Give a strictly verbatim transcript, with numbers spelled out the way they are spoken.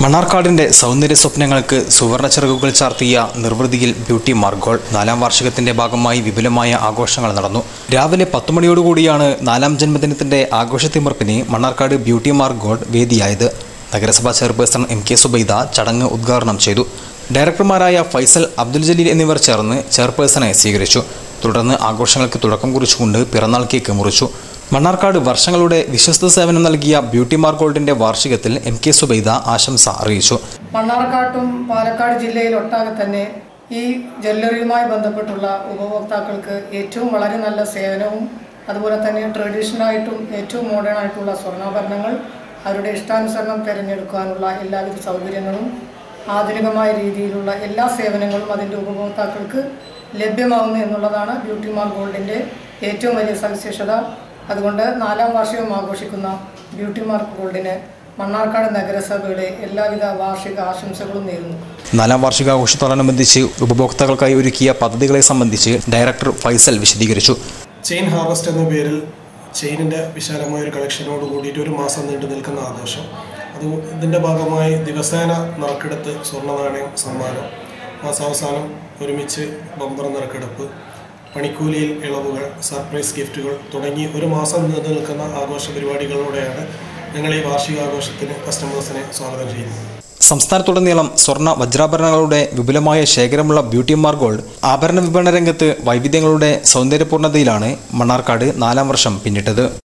മണ്ണാർക്കാടിന്റെ സൗന്ദര്യ സ്വപ്നങ്ങൾക്ക് സുവർണ ചിറകുകൾ ചാർത്തിയ നിർവൃതിയിൽ ബ്യൂട്ടി മാർഗോൾ നാലാം വാർഷികത്തിന്റെ ഭാഗമായി വിപുലമായ ആഘോഷങ്ങൾ നടന്നു. രാവിലെ പത്തു മണിയോടുകൂടിയാണ് നാലാം ജന്മദിനത്തിന്റെ ആഘോഷത്തിമർപ്പിന് മണ്ണാർക്കാട് ബ്യൂട്ടി മാർഗോൾ വേദിയായത്. നഗരസഭാ ചെയർപേഴ്സൺ എം കെ സുബൈദ ചടങ്ങ് ഉദ്ഘാടനം ചെയ്തു. ഡയറക്ടർമാരായ ഫൈസൽ, അബ്ദുൽ ജലീൽ എന്നിവർ ചേർന്ന് ചെയർപേഴ്സണെ സ്വീകരിച്ചു. തുടർന്ന് ആഘോഷങ്ങൾക്ക് തുടക്കം കുറിച്ചുകൊണ്ട് പിറന്നാൾ കേക്ക് മുറിച്ചു. മണ്ണാർക്കാട് വർഷങ്ങളുടെ വിശ്വസ്ത സേവനം നൽകിയ ബ്യൂട്ടി മാർഗോൾഡിന്റെ വാർഷികത്തിൽ എം കെ സുബൈദ ആശംസ അറിയിച്ചു. മണ്ണാർക്കാട്ടും പാലക്കാട് ജില്ലയിലൊട്ടാകെ തന്നെ ഈ ജ്വല്ലറിയുമായി ബന്ധപ്പെട്ടുള്ള ഉപഭോക്താക്കൾക്ക് ഏറ്റവും വളരെ നല്ല സേവനവും അതുപോലെ തന്നെ ട്രഡീഷണലായിട്ടും ഏറ്റവും മോഡേൺ ആയിട്ടുള്ള സ്വർണ്ണാഭരണങ്ങൾ അവരുടെ ഇഷ്ടാനുസരണം തിരഞ്ഞെടുക്കാനുള്ള എല്ലാവിധ സൗകര്യങ്ങളും ആധുനികമായ രീതിയിലുള്ള എല്ലാ സേവനങ്ങളും അതിൻ്റെ ഉപഭോക്താക്കൾക്ക് ലഭ്യമാവുന്നു എന്നുള്ളതാണ് ബ്യൂട്ടി മാർഗോൾഡിൻ്റെ ഏറ്റവും വലിയ സവിശേഷത. അതുകൊണ്ട് നാലാം വാർഷികം ആഘോഷിക്കുന്ന ബ്യൂട്ടി മാർഗോൾഡിന് മണ്ണാർക്കാട് നഗരസഭയുടെ എല്ലാവിധ വാർഷിക ആശംസകളും നേരുന്നു. നാലാം വാർഷികാഘോഷത്തോടനുബന്ധിച്ച് ഉപഭോക്താക്കൾക്കായി ഒരുക്കിയ പദ്ധതികളെ സംബന്ധിച്ച് ഡയറക്ടർ ഫൈസൽ വിശദീകരിച്ചു. ചെയിൻ ഹാർവസ്റ്റ് എന്ന പേരിൽ ചെയിനിൻ്റെ വിശാലമായ ഒരു കളക്ഷനോട് കൂടിയിട്ട് ഒരു മാസം നീണ്ടു നിൽക്കുന്ന ആഘോഷം. അത് ഇതിൻ്റെ ഭാഗമായി ദിവസേന നറുക്കെടുത്ത് സ്വർണ്ണ നാണയം സമ്മാനം, മാസാവസാനം ഒരുമിച്ച് ബമ്പർ നറുക്കെടുപ്പ്, പണിക്കൂലിയിൽ ഇളവുകൾ, സർപ്രൈസ് ഗിഫ്റ്റുകൾ തുടങ്ങി ഒരു മാസം നീണ്ടു നിൽക്കുന്ന ആഘോഷ പരിപാടികളോടെയാണ് ഞങ്ങൾ ഈ വാർഷികാഘോഷത്തിന് കസ്റ്റമേഴ്സിനെ സ്വാഗതം ചെയ്യുന്നത്. സംസ്ഥാനത്തുടനീളം സ്വർണ്ണ വജ്രാഭരണങ്ങളുടെ വിപുലമായ ശേഖരമുള്ള ബ്യൂട്ടി മാർഗോൾഡ് ആഭരണ വിപണന രംഗത്ത് വൈവിധ്യങ്ങളുടെ സൗന്ദര്യപൂർണ്ണതയിലാണ് മണ്ണാർക്കാട് നാലാം വർഷം പിന്നിട്ടത്.